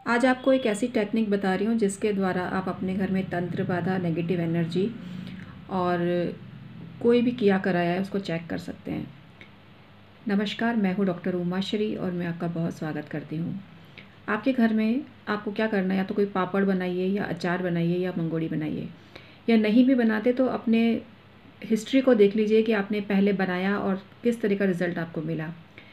आज आपको एक ऐसी टेक्निक बता रही हूँ जिसके द्वारा आप अपने घर में तंत्र बाधा, नेगेटिव एनर्जी और कोई भी किया कराया है उसको चेक कर सकते हैं। नमस्कार, मैं हूँ डॉक्टर उमाश्री और मैं आपका बहुत स्वागत करती हूँ। आपके घर में आपको क्या करना है, या तो कोई पापड़ बनाइए या अचार बनाइए या मंगोड़ी बनाइए, या नहीं भी बनाते तो अपने हिस्ट्री को देख लीजिए कि आपने पहले बनाया और किस तरह का रिज़ल्ट आपको मिला।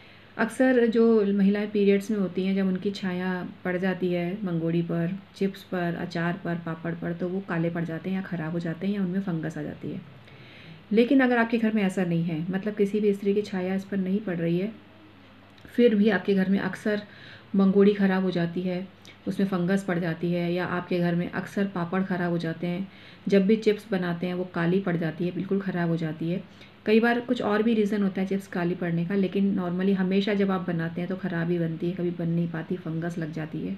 अक्सर जो महिलाएं पीरियड्स में होती हैं, जब उनकी छाया पड़ जाती है मंगोड़ी पर, चिप्स पर, अचार पर, पापड़ पर, तो वो काले पड़ जाते हैं या ख़राब हो जाते हैं या उनमें फंगस आ जाती है। लेकिन अगर आपके घर में ऐसा नहीं है, मतलब किसी भी स्त्री की छाया इस पर नहीं पड़ रही है, फिर भी आपके घर में अक्सर मंगोड़ी ख़राब हो जाती है, उसमें फंगस पड़ जाती है, या आपके घर में अक्सर पापड़ ख़राब हो जाते हैं, जब भी चिप्स बनाते हैं वो काली पड़ जाती है, बिल्कुल ख़राब हो जाती है। कई बार कुछ और भी रीज़न होता है चिप्स काली पड़ने का, लेकिन नॉर्मली हमेशा जब आप बनाते हैं तो ख़राब ही बनती है, कभी बन नहीं पाती, फंगस लग जाती है।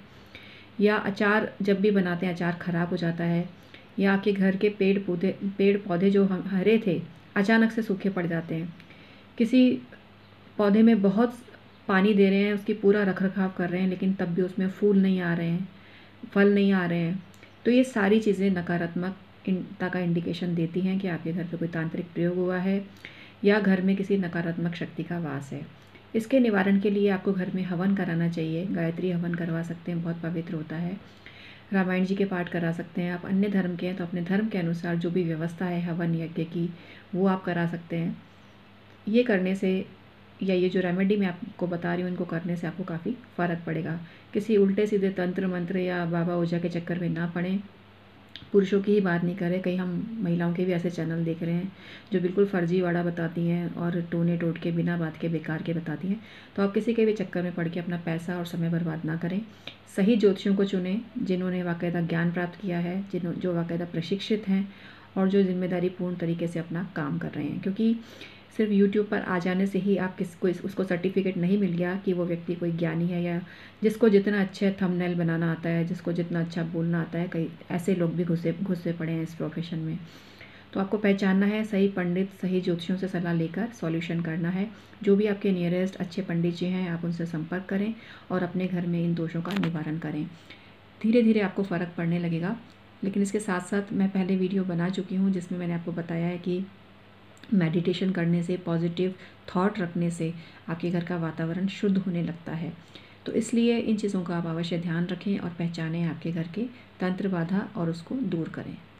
या अचार जब भी बनाते हैं अचार ख़राब हो जाता है, या आपके घर के पेड़ पौधे जो हरे थे अचानक से सूखे पड़ जाते हैं। किसी पौधे में बहुत पानी दे रहे हैं, उसकी पूरा रख-रखाव कर रहे हैं, लेकिन तब भी उसमें फूल नहीं आ रहे हैं, फल नहीं आ रहे हैं। तो ये सारी चीज़ें नकारात्मकता का इंडिकेशन देती हैं कि आपके घर पे कोई तांत्रिक प्रयोग हुआ है या घर में किसी नकारात्मक शक्ति का वास है। इसके निवारण के लिए आपको घर में हवन कराना चाहिए। गायत्री हवन करवा सकते हैं, बहुत पवित्र होता है। रामायण जी के पाठ करा सकते हैं। आप अन्य धर्म के हैं तो अपने धर्म के अनुसार जो भी व्यवस्था है हवन यज्ञ की, वो आप करा सकते हैं। ये करने से, या ये जो रेमेडी मैं आपको बता रही हूँ, इनको करने से आपको काफ़ी फ़र्क पड़ेगा। किसी उल्टे सीधे तंत्र मंत्र या बाबा ओझा के चक्कर में ना पड़ें। पुरुषों की ही बात नहीं करें, कहीं हम महिलाओं के भी ऐसे चैनल देख रहे हैं जो बिल्कुल फर्जीवाड़ा बताती हैं और टोने टोट के बिना बात के बेकार के बताती हैं। तो आप किसी के भी चक्कर में पड़ के अपना पैसा और समय बर्बाद ना करें। सही ज्योतिषियों को चुनें जिन्होंने बाकायदा ज्ञान प्राप्त किया है, जो बाकायदा प्रशिक्षित हैं और जो जिम्मेदारी पूर्ण तरीके से अपना काम कर रहे हैं। क्योंकि सिर्फ यूट्यूब पर आ जाने से ही आप किसको उसको सर्टिफिकेट नहीं मिल गया कि वो व्यक्ति कोई ज्ञानी है, या जिसको जितना अच्छे थंबनेल बनाना आता है, जिसको जितना अच्छा बोलना आता है। कई ऐसे लोग भी घुसे पड़े हैं इस प्रोफेशन में। तो आपको पहचानना है, सही पंडित, सही ज्योतिषियों से सलाह लेकर सॉल्यूशन करना है। जो भी आपके नियरेस्ट अच्छे पंडित जी हैं, आप उनसे संपर्क करें और अपने घर में इन दोषों का निवारण करें। धीरे धीरे आपको फ़र्क पड़ने लगेगा। लेकिन इसके साथ साथ मैं पहले वीडियो बना चुकी हूँ जिसमें मैंने आपको बताया है कि मेडिटेशन करने से, पॉजिटिव थॉट रखने से आपके घर का वातावरण शुद्ध होने लगता है। तो इसलिए इन चीज़ों का आप अवश्य ध्यान रखें और पहचानें आपके घर के तंत्र बाधा और उसको दूर करें।